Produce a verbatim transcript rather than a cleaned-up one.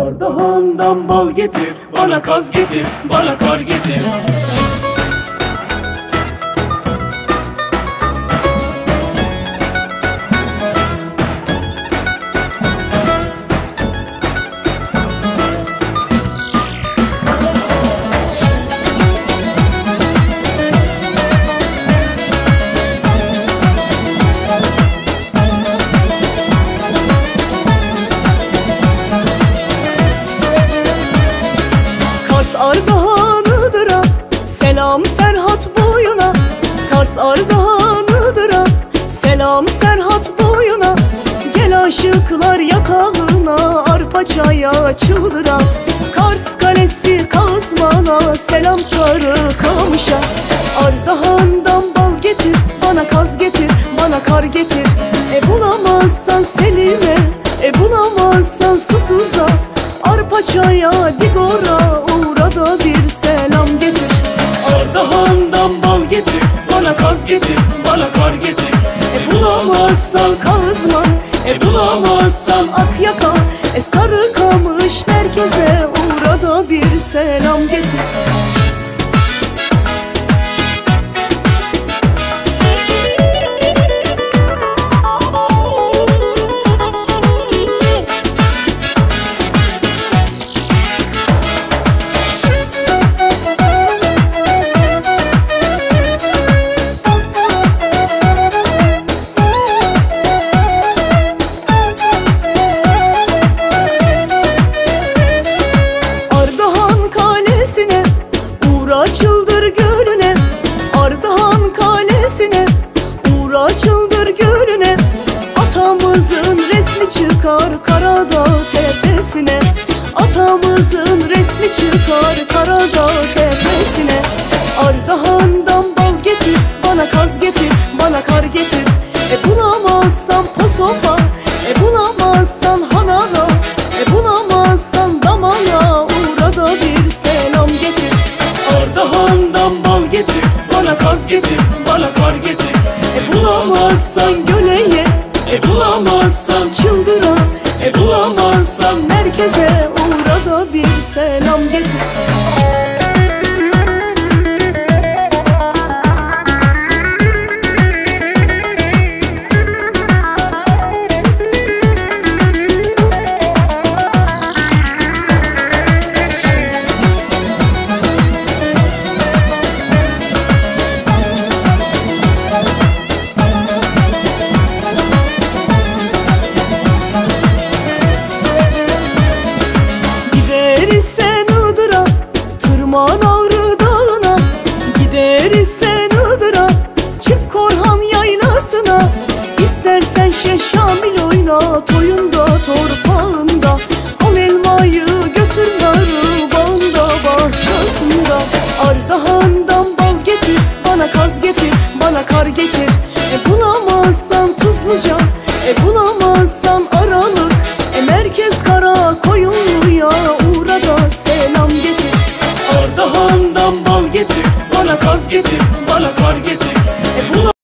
Ardahan'dan bal getir, bana kaz getir, bana kar getir. Ardahan'ıdır'a selam Serhat boyuna, Kars Ardahan'ıdır'a selam Serhat boyuna. Gel aşıklar yatağına, arpa çaya çıldıra. Kars Kalesi Kazman'a, selam Sarıkamış'a. Ardahan'dan bal getir, bana kaz getir, bana kar getir. E bulamazsan Selim'e, e bulamazsan Susuz'a. Arpa çaya Digor'a uğra da bir selam getir. Ardahan'dan bal getir, bana kaz getir, bana kar getir. E bulamazsan Kazman, e bulamazsan Akyaka. E Sarıkamış merkeze uğra da bir selam getir. Çıldır gölüne, Ardahan Kalesi'ne, uğra çıldır gölüne. Atamızın resmi çıkar Karadağ tepesine, atamızın resmi çıkar Karadağ tepesine. Ardahan'dan bal getir, bana kaz getir, bana kar getir. E bulamazsan Posofa, e bulamazsan Hanara, e bulamazsan Damara, uğra da bir selam getir. Ardahan'dan bal getir, bana kaz getir, bana kar getir. E bulamazsan Göle'ye, E bulamazsan Çıldıra, e bulamazsan merkeze uğra da bir selam getir. Tırman Ağrı Dağı'na, gideriz sen Iğdır'a. Çık Korhan Yaylası'na, İstersen Şeyh Şamil oyna. Toyunda torpağında, al elmayı götür narı bağında bahçesinde. Ardahan'dan bal getir, bana kaz getir, bana kar getir. E bulamazsan Tuzluca, e bulamazsan Aralık. E merkez Karakoyunlu'ya uğra da selam getir. Ardahan'dan bal getir, bana kaz getir, bana kar getir.